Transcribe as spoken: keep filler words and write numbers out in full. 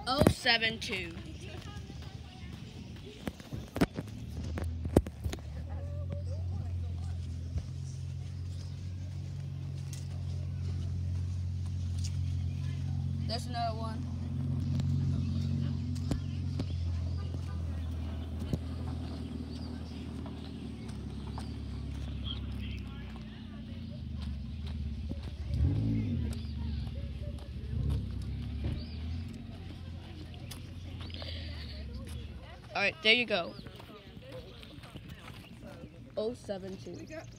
oh seven two. There's another one. All right, there you go. oh seven two.